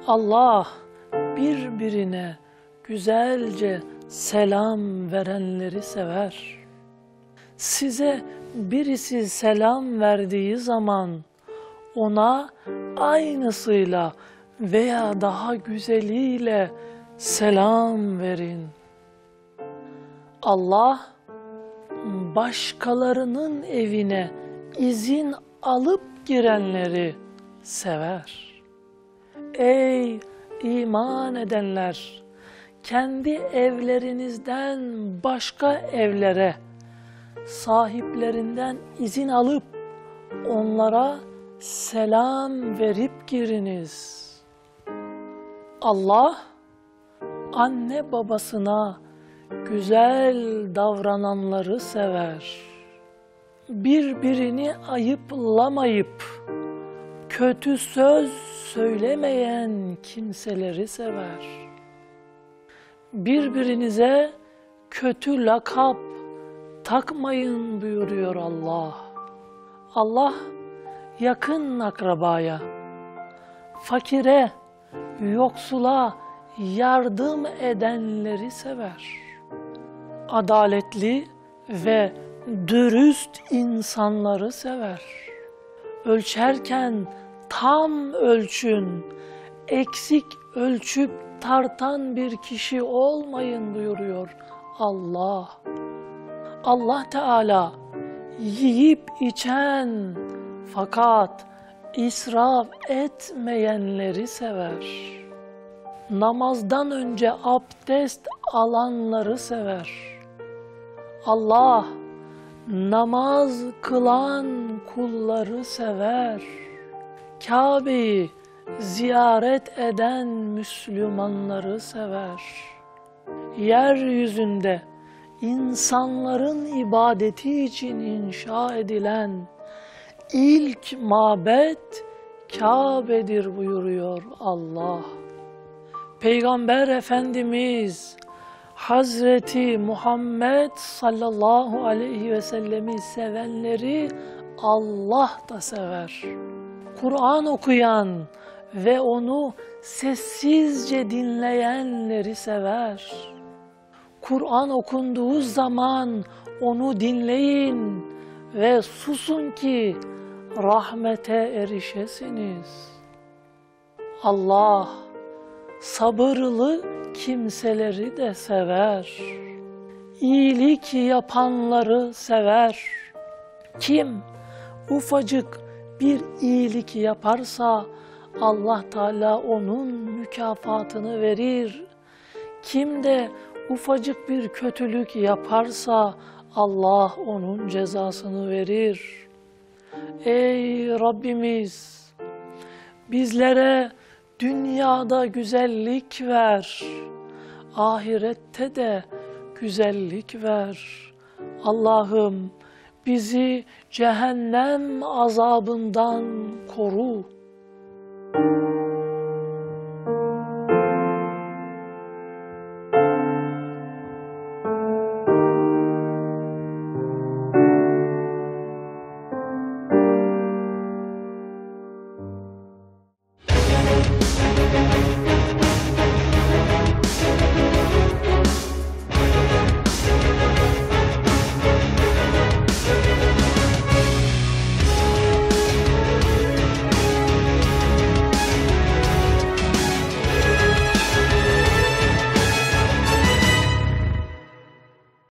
Allah birbirine güzelce selam verenleri sever. Size birisi selam verdiği zaman ona aynısıyla veya daha güzeliyle selam verin. Allah başkalarının evine izin alıp girenleri sever. Ey iman edenler! Kendi evlerinizden başka evlere sahiplerinden izin alıp onlara selam verip giriniz. Allah anne babasına güzel davrananları sever. Birbirini ayıplamayıp kötü söz söylemeyen kimseleri sever. Birbirinize kötü lakap takmayın buyuruyor Allah. Allah yakın akrabaya, fakire, yoksula yardım edenleri sever. Adaletli ve dürüst insanları sever. Ölçerken tam ölçün, eksik ölçüp tartan bir kişi olmayın buyuruyor Allah. Allah Teala yiyip içen fakat israf etmeyenleri sever. Namazdan önce abdest alanları sever. Allah namaz kılan kulları sever. Kabe'yi ziyaret eden Müslümanları sever. Yeryüzünde insanların ibadeti için inşa edilen ilk mabet Kabe'dir buyuruyor Allah. Peygamber Efendimiz Hazreti Muhammed sallallahu aleyhi ve sellemi sevenleri Allah da sever. Kur'an okuyan ve onu sessizce dinleyenleri sever. Kur'an okunduğu zaman onu dinleyin ve susun ki rahmete erişesiniz. Allah sabırlı kimseleri de sever. İyilik yapanları sever. Kim ufacık bir iyilik yaparsa Allah Teala onun mükafatını verir. Kim de ufacık bir kötülük yaparsa Allah onun cezasını verir. Ey Rabbimiz! Bizlere dünyada güzellik ver, ahirette de güzellik ver. Allah'ım bizi cehennem azabından koru.